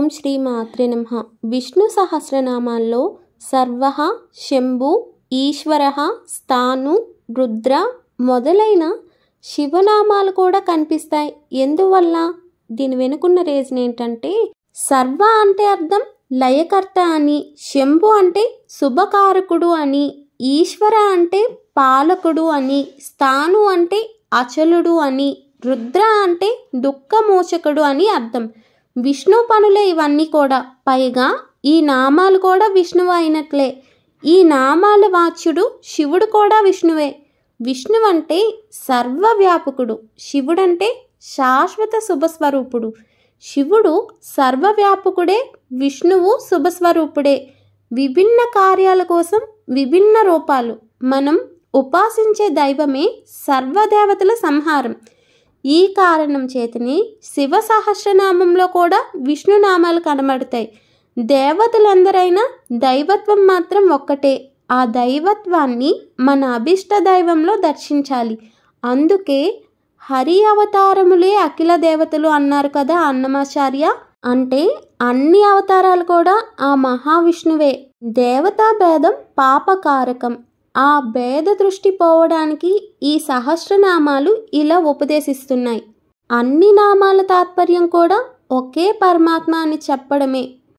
శ్రీ మాత్రే నమః. విష్ణు సహస్రనామాల్లో సర్వః, శంభు, ఈశ్వరః, స్థాను, రుద్ర మొదలైన శివనామాలు కూడా కనిపిస్తాయి. ఎందువల్ల? దీని వెనుకున్న రీజన్ ఏంటంటే, సర్వ అంటే అర్థం లయకర్త అని, శంభు అంటే శుభకారకుడు అని, ఈశ్వర అంటే పాలకుడు అని, స్థాను అంటే అచలుడు అని, రుద్ర అంటే దుఃఖమోచకుడు అని అర్థం. విష్ణు పనులే ఇవన్నీ కూడా. పైగా ఈ నామాలు కూడా విష్ణువు అయినట్లే. ఈ నామాల వాచ్యుడు శివుడు కూడా విష్ణువే. విష్ణు అంటే సర్వవ్యాపకుడు, శివుడంటే శాశ్వత శుభస్వరూపుడు. శివుడు సర్వవ్యాపకుడే, విష్ణువు శుభస్వరూపుడే. విభిన్న కార్యాల కోసం విభిన్న రూపాలు. మనం ఉపాసించే దైవమే సర్వదేవతల సంహారం. ఈ కారణం చేతనే శివ సహస్రనామంలో కూడా విష్ణునామాలు కనబడతాయి. దేవతలందరైనా దైవత్వం మాత్రం ఒక్కటే. ఆ దైవత్వాన్ని మన అభిష్ట దైవంలో దర్శించాలి. అందుకే హరి అవతారములే అఖిల దేవతలు అన్నారు కదా అన్నమాచార్య. అంటే అన్ని అవతారాలు కూడా ఆ మహావిష్ణువే. దేవతా భేదం పాపకారకం. ఆ భేద దృష్టి పోవడానికి ఈ సహస్రనామాలు ఇలా ఉపదేశిస్తున్నాయి. అన్ని నామాల తాత్పర్యం కూడా ఒకే పరమాత్మ అని చెప్పడమే.